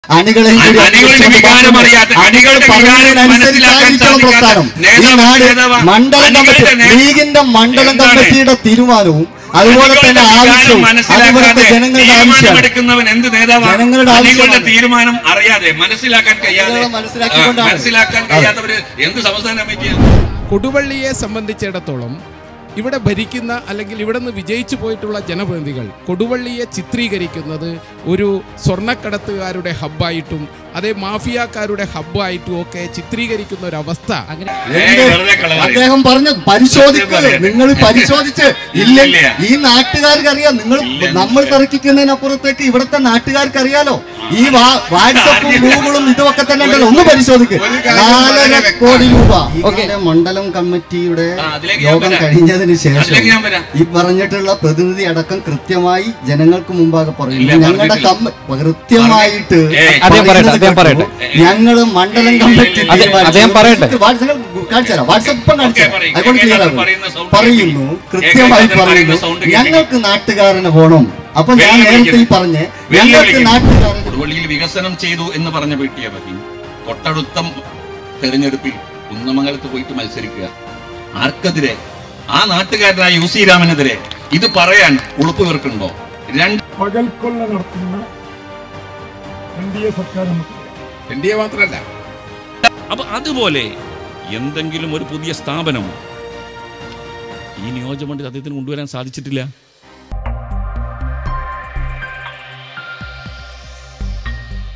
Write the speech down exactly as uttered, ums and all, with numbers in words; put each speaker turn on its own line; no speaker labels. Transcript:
അണികളുടെ വികാരം അറിയാത്ത അണികളുടെ വികാരം മനസ്സിലാക്കാൻ പ്രസ്ഥാനം ഈ നാട് മണ്ഡലം കമ്മിറ്റി ലീഗിന്റെ മണ്ഡലം കമ്മിറ്റിയുടെ തീരുമാനവും അതുപോലെ തന്നെ ആവശ്യവും അതുപോലത്തെ ജനങ്ങളുടെ ആവശ്യമാണ്.
എന്ത് നേതാവാണ് ജനങ്ങളുടെ അണികളുടെ തീരുമാനം അറിയാതെ മനസ്സിലാക്കാൻ കഴിയാതെ മനസ്സിലാക്കാൻ കഴിയാത്തവര് എന്ത് സംസ്ഥാന കമ്മിറ്റിയാണ്?
കൊടുവള്ളിയെ സംബന്ധിച്ചിടത്തോളം ഇവിടെ ഭരിക്കുന്ന അല്ലെങ്കിൽ ഇവിടെ നിന്ന് വിജയിച്ചു പോയിട്ടുള്ള ജനപ്രതിനിധികൾ കൊടുവള്ളിയെ ചിത്രീകരിക്കുന്നത് ഒരു സ്വർണ്ണക്കടത്തുകാരുടെ ഹബ്ബായിട്ടും അതേ മാഫിയാക്കാരുടെ ഹബ്ബായിട്ടും ഒക്കെ ചിത്രീകരിക്കുന്ന ഒരു അവസ്ഥ.
അദ്ദേഹം പറഞ്ഞു പരിശോധിക്കുക, നിങ്ങൾ പരിശോധിച്ച് ഇല്ല ഈ നാട്ടുകാർക്ക് അറിയാം. നിങ്ങൾ നമ്മൾ തർക്കിക്കുന്നതിനപ്പുറത്തേക്ക് ഇവിടുത്തെ നാട്ടുകാർക്ക് അറിയാലോ. ഈ വാട്സപ്പും ഗൂഗിളും ഇതൊക്കെ തന്നെ ഉണ്ടല്ലോ. ഒന്ന് പരിശോധിക്കുക. നാലര കോടി രൂപ മണ്ഡലം കമ്മിറ്റിയുടെ യോഗം കഴിഞ്ഞതിന് ശേഷം ഈ പറഞ്ഞിട്ടുള്ള പ്രതിനിധി അടക്കം കൃത്യമായി ജനങ്ങൾക്ക് മുമ്പാകെ പറയുന്നു. ഞങ്ങളുടെ കൃത്യമായിട്ട് ഞങ്ങള് മണ്ഡലം കമ്മിറ്റി വാട്സപ്പ് പറയുന്നു, കൃത്യമായി പറയുന്നു ഞങ്ങൾക്ക് നാട്ടുകാരനെ വേണം. അപ്പൊ ഞാൻ നേരത്തെ പറഞ്ഞ് ഞങ്ങൾക്ക് നാട്ടുകാരൻ
കൊടുവള്ളിയിൽ വികസനം ചെയ്തു എന്ന് പറഞ്ഞ പറ്റിയ പറ്റി തൊട്ടടുത്ത തെരഞ്ഞെടുപ്പിൽ കുന്നമംഗലത്ത് പോയിട്ട് മത്സരിക്കുക. ആർക്കെതിരെ? ആ നാട്ടുകാരനായ യു സി രാമനെതിരെ. ഇത് പറയാൻ ഉളുപ്പ് ഇവർക്കുണ്ടോ? രണ്ട്
പകൽക്കൊള്ള നടത്തുന്ന എൻ ഡി എ സർക്കാർ
എൻ ഡി എ മാത്രമല്ല.
അപ്പൊ അതുപോലെ എന്തെങ്കിലും ഒരു പുതിയ സ്ഥാപനം ഈ നിയോജകമണ്ഡലത്തിൽ അദ്ദേഹത്തിന് കൊണ്ടുവരാൻ സാധിച്ചിട്ടില്ല.